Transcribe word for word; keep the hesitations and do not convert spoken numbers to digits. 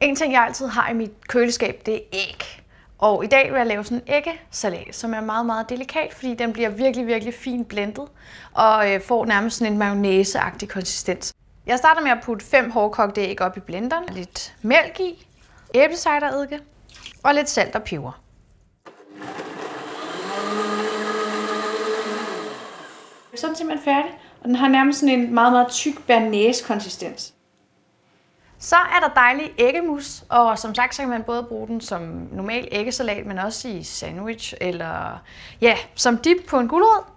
En ting, jeg altid har i mit køleskab, det er æg. Og i dag vil jeg lave sådan en æggesalat, som er meget, meget delikat, fordi den bliver virkelig, virkelig fint blendet og øh, får nærmest sådan en mayonnaise-agtig konsistens. Jeg starter med at putte fem hårdkogte æg op i blenderen, lidt mælk i, æblecideredike og lidt salt og peber. Så er den simpelthen færdig, og den har nærmest sådan en meget, meget tyk bearnaise-konsistens. Så er der dejlig æggemus, og som sagt så kan man både bruge den som normal æggesalat, men også i sandwich eller ja, som dip på en gulerod.